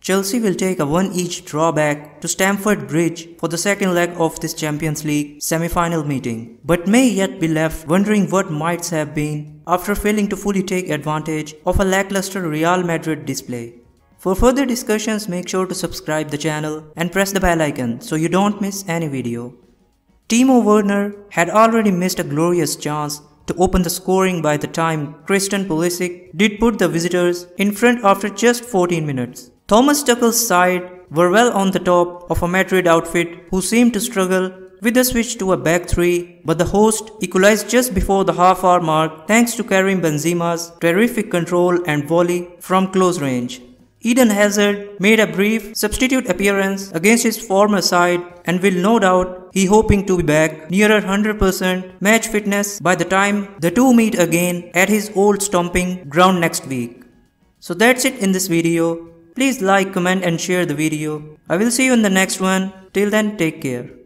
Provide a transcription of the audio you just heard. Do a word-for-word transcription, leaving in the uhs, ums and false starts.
Chelsea will take a one each draw back to Stamford Bridge for the second leg of this Champions League semi-final meeting, but may yet be left wondering what might have been after failing to fully take advantage of a lackluster Real Madrid display. For further discussions, make sure to subscribe the channel and press the bell icon so you don't miss any video. Timo Werner had already missed a glorious chance to open the scoring by the time Christian Pulisic did put the visitors in front after just fourteen minutes. Thomas Tuchel's side were well on the top of a Madrid outfit who seemed to struggle with the switch to a back three, but the host equalized just before the half-hour mark thanks to Karim Benzema's terrific control and volley from close range. Eden Hazard made a brief substitute appearance against his former side and will no doubt he hoping to be back nearer one hundred percent match fitness by the time the two meet again at his old stomping ground next week. So that's it in this video. Please like, comment and share the video. I will see you in the next one. Till then, take care.